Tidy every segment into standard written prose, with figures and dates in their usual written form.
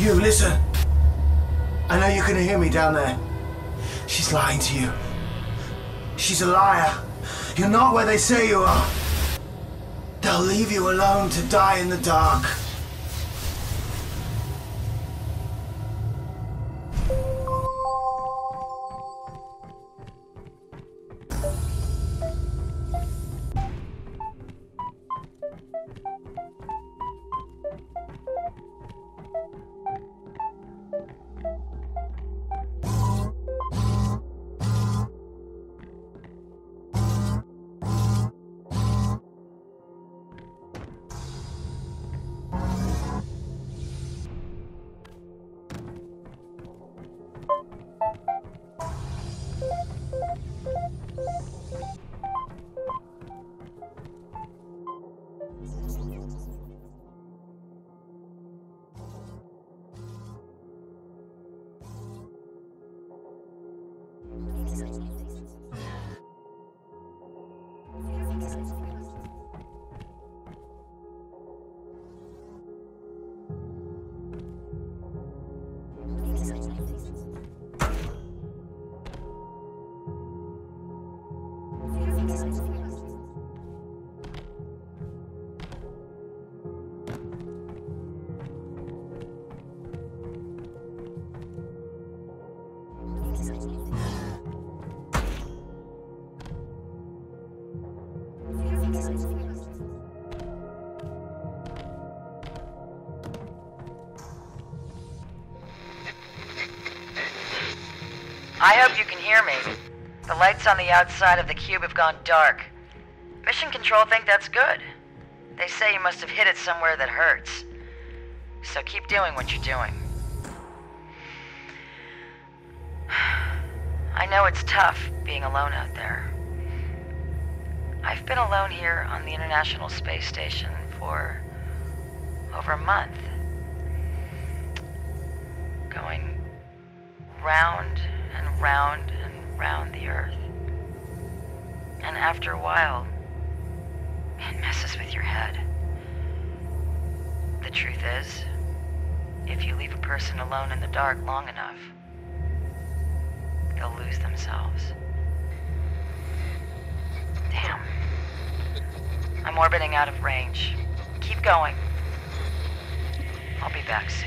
You, listen. I know you can hear me down there. She's lying to you. She's a liar. You're not where they say you are. They'll leave you alone to die in the dark. I hope you can hear me. The lights on the outside of the cube have gone dark. Mission Control think that's good. They say you must have hit it somewhere that hurts. So keep doing what you're doing. I know it's tough being alone out there. I've been alone here on the International Space Station for over a month. Going round and round and round the Earth. And after a while, it messes with your head. The truth is, if you leave a person alone in the dark long enough, they'll lose themselves. Damn. I'm orbiting out of range. Keep going. I'll be back soon.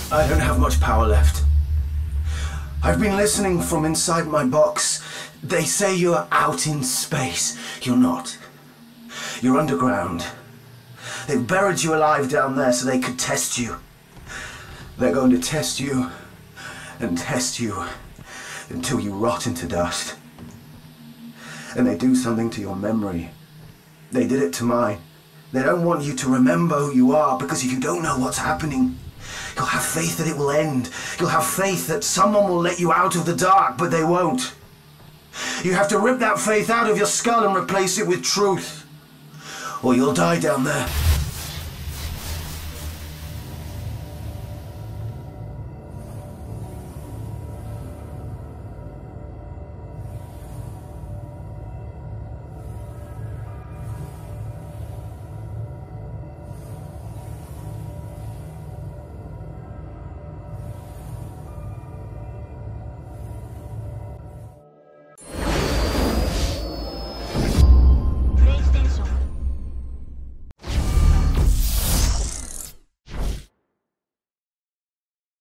I don't have much power left. I've been listening from inside my box. They say you're out in space. You're not. You're underground. They've buried you alive down there so they could test you. They're going to test you and test you until you rot into dust. And they do something to your memory. They did it to mine. They don't want you to remember who you are because you don't know what's happening. You'll have faith that it will end. You'll have faith that someone will let you out of the dark, but they won't. You have to rip that faith out of your skull and replace it with truth. Or you'll die down there.